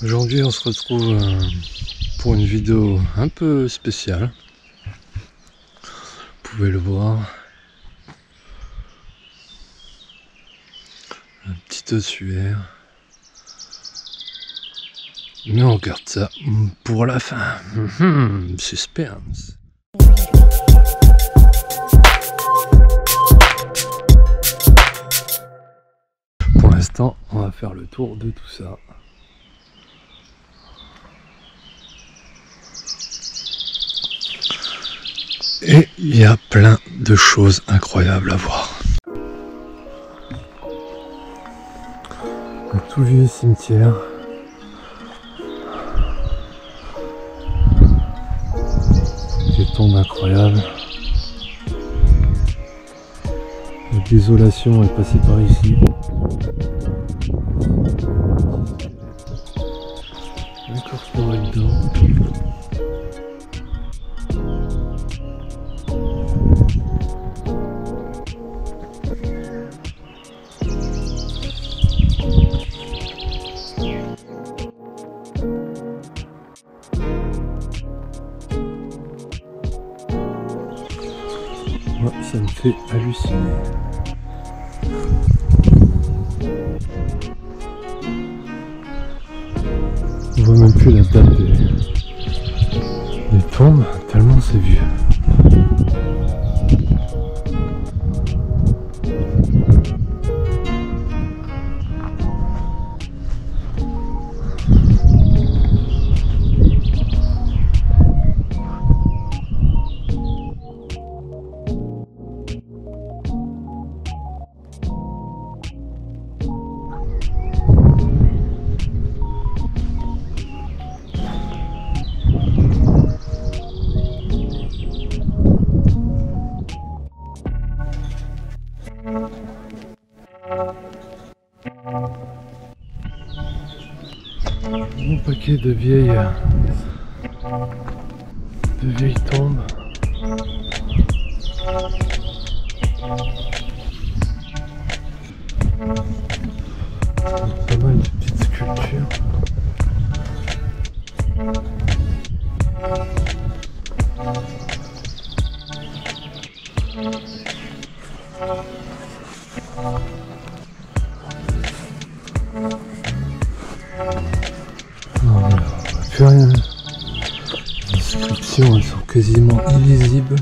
Aujourd'hui on se retrouve pour une vidéo un peu spéciale. Vous pouvez le voir. Un petit ossuaire. Mais on garde ça pour la fin. Suspense. Pour l'instant, on va faire le tour de tout ça. Et il y a plein de choses incroyables à voir. Un tout vieux cimetière. Des tombes incroyables. La désolation est passée par ici. Un corps dedans. Ouais, ça me fait halluciner. On voit même plus la date des tombes, tellement c'est vieux. Un paquet de vieilles tombes. Pas mal de petites sculptures. Non, mais plus rien. Les inscriptions, elles sont quasiment illisibles.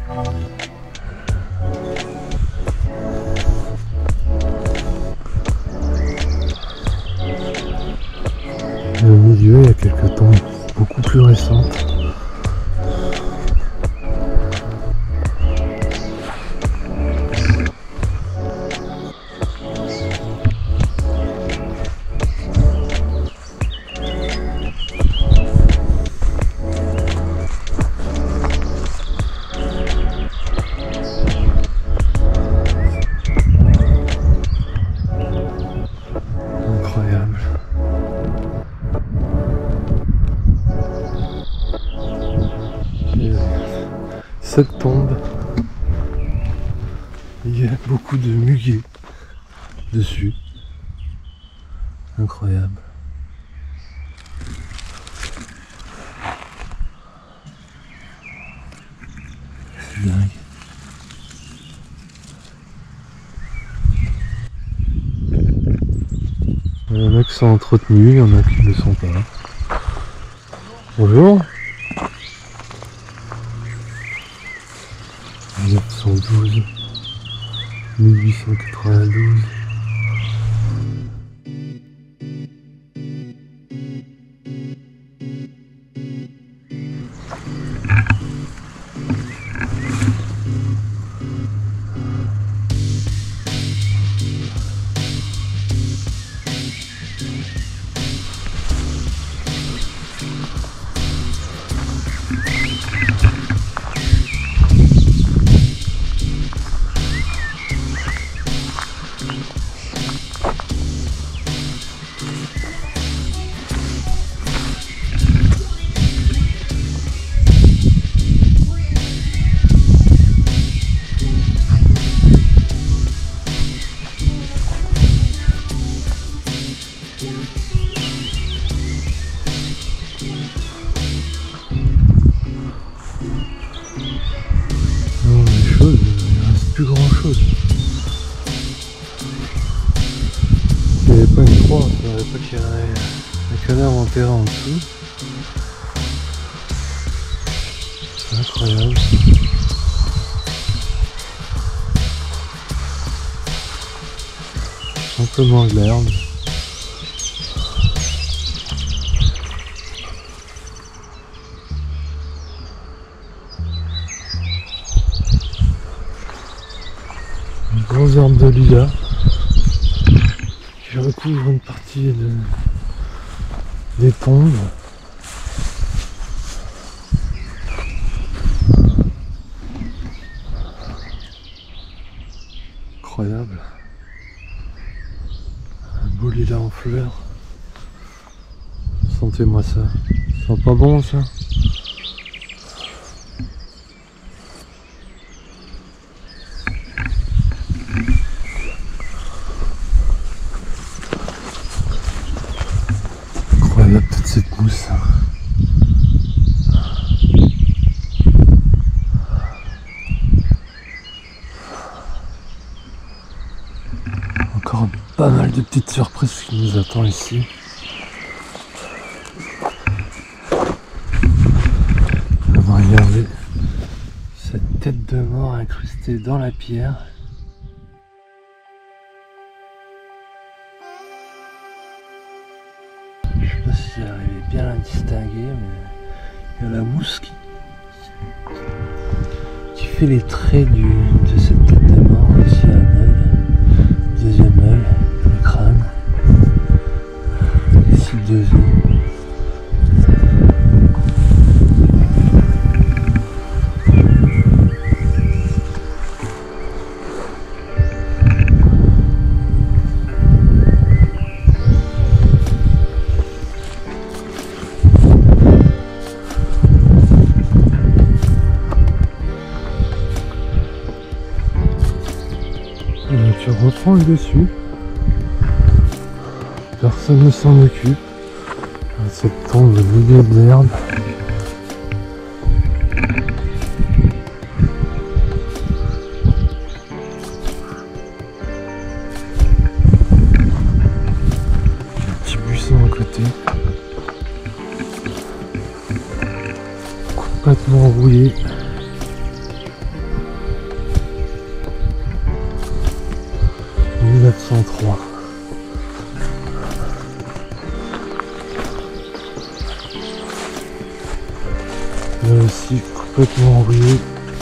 Et au milieu, il y a quelques tombes beaucoup plus récentes. Incroyable. Cette tombe, il y a beaucoup de muguets dessus. Incroyable. C'est dingue. Il y en a qui sont entretenus, il y en a qui ne le sont pas. Bonjour. 1912, 1892. plus grand chose. S'il n'y avait pas une croix, il n'y aurait pas qu'il y aurait un cadavre enterré en dessous. C'est incroyable. Simplement de l'herbe. Une grosse arbre de lilas qui recouvre une partie des tombes. Incroyable. Un beau lilas en fleurs. Sentez-moi ça. Ça sent pas bon ça? Incroyable toute cette mousse. Encore pas mal de petites surprises qui nous attendent ici. On va regarder cette tête de mort incrustée dans la pierre. Je sais pas si j'arrivais bien à la distinguer, mais il y a la mousse qui fait les traits de cette tête de mort. Ici un œil, deuxième œil, le crâne, ici deux yeux. Tu reprends le dessus, personne ne s'en occupe, cette tombe au milieu de l'herbe. Un petit buisson à côté, complètement rouillé. 1903. Là aussi complètement rouillé.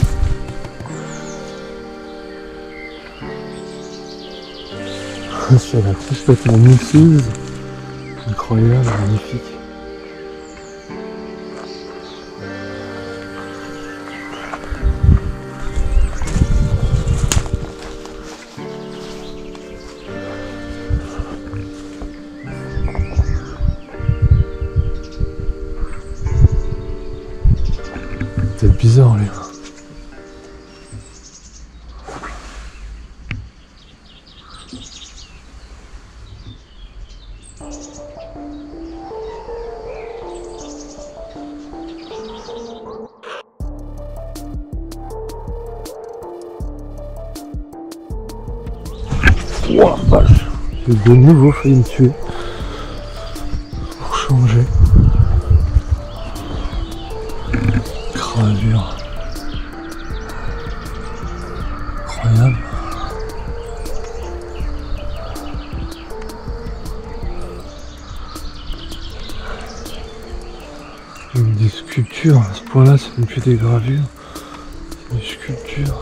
C'est complètement mousseuse. Incroyable, magnifique. C'est bizarre lui. Ouah, vache. J'ai de nouveau failli me tuer. Pour changer. Gravure. Incroyable. Des sculptures, à ce point-là, c'est même plus des gravures, c'est des sculptures.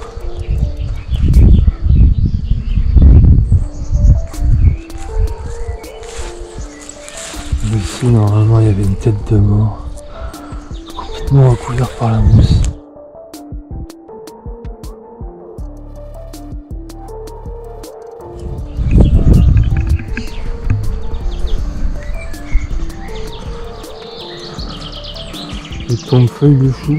Ici, normalement, il y avait une tête de mort, complètement recouverte par la mousse. Et tombe feuille de chou.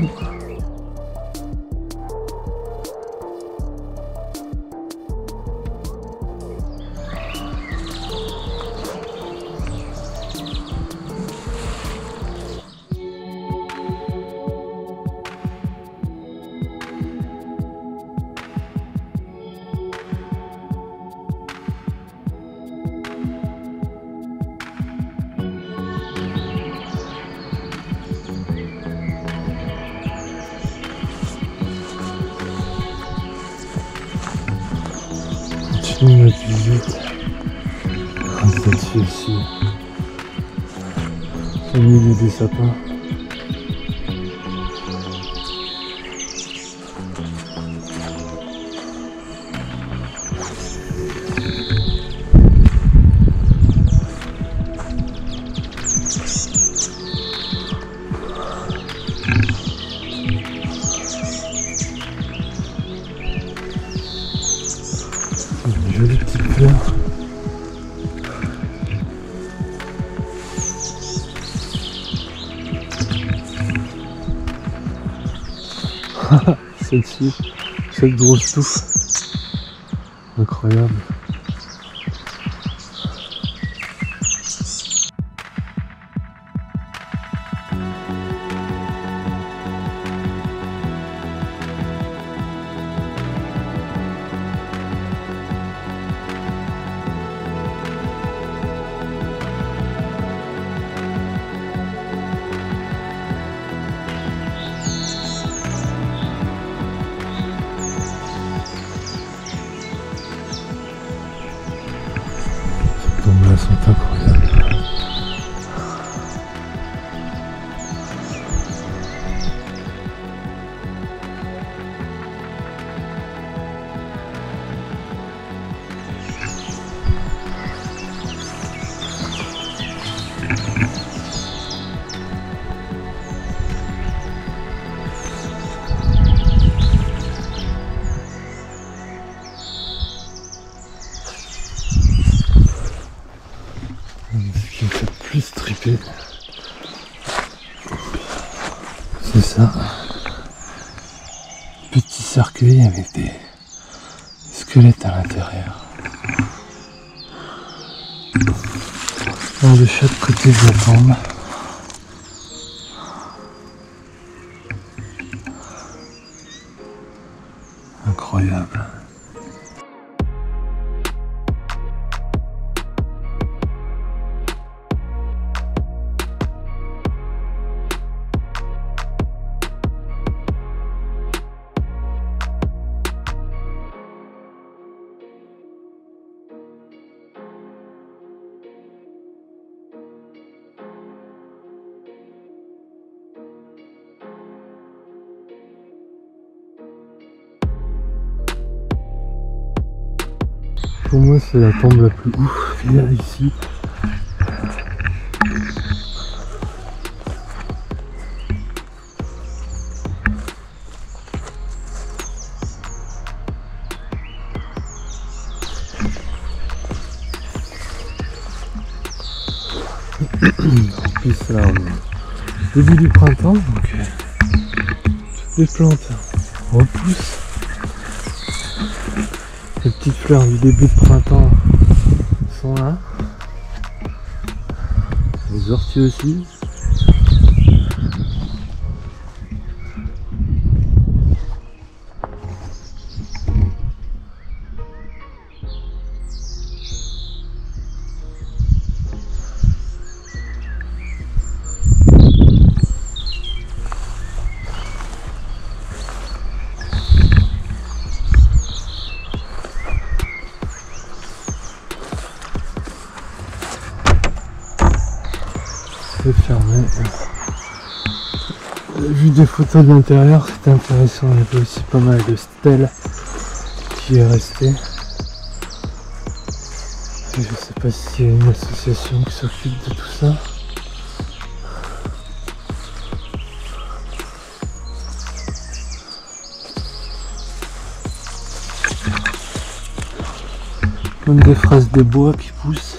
Une autre visite. Celle-ci aussi. Au milieu des sapins. Une jolie petite fleur. Celle-ci, cette grosse touffe. Incroyable. Elles sont incroyables. Ce qui me fait plus triper, c'est ça. Petit cercueil avec des squelettes à l'intérieur. Un de chaque côté de la tombe. Incroyable. Pour moi, c'est la tombe la plus ouf qu'il y a ici. En plus, là, on est au début du printemps, donc toutes les plantes repoussent. Les petites fleurs du début de printemps sont là. Les orties aussi. Fermé. J'ai vu des photos de l'intérieur, c'était intéressant, il y avait aussi pas mal de stèles qui est resté. Je sais pas s'il y a une association qui s'occupe de tout ça. Même des fraises de bois qui poussent.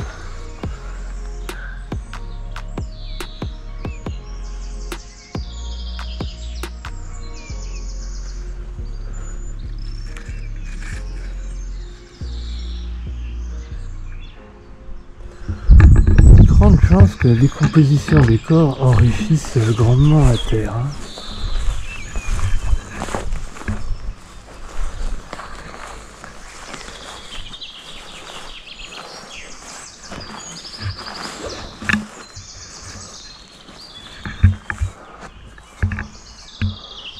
Grande chance que la décomposition des corps enrichisse grandement la terre.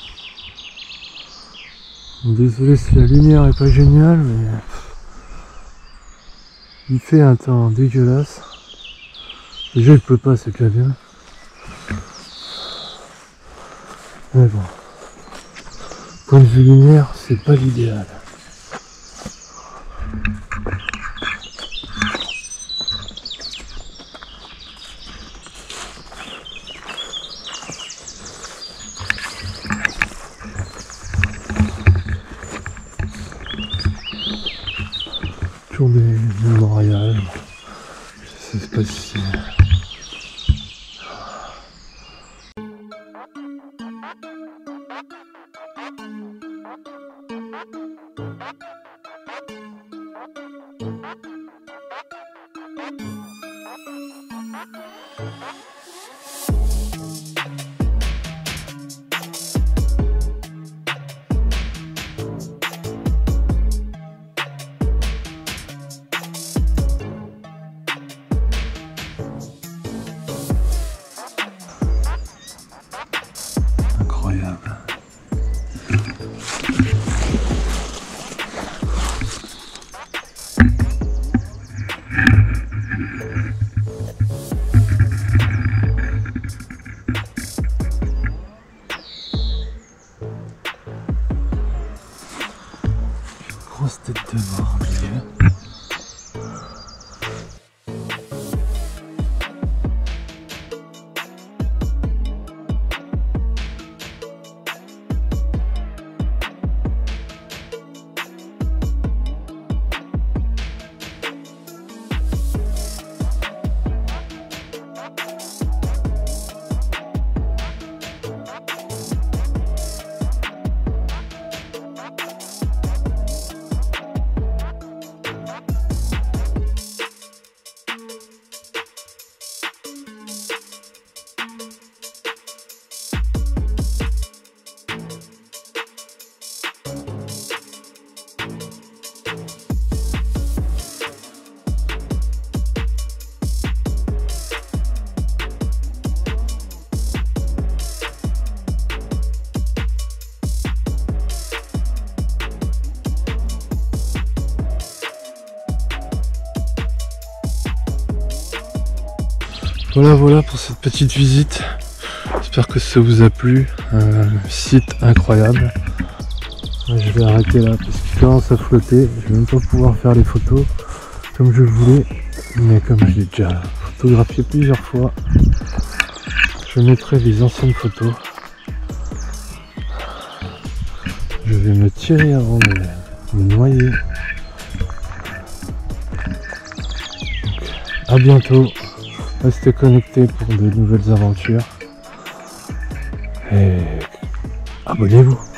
Désolé si la lumière est pas géniale, mais Il fait un temps dégueulasse. Déjà il pleut pas, c'est déjà bien. Mais bon, point de vue lumière, c'est pas l'idéal. Tour des mémorials, je sais pas si... Incroyable. Grosse tête de mort, monsieur. Voilà pour cette petite visite. J'espère que ça vous a plu. Site incroyable. Je vais arrêter là parce qu'il commence à flotter. Je vais même pas pouvoir faire les photos comme je le voulais. Mais comme je l'ai déjà photographié plusieurs fois, je mettrai les anciennes photos. Je vais me tirer avant de me noyer. A bientôt. Restez connectés pour de nouvelles aventures et abonnez-vous.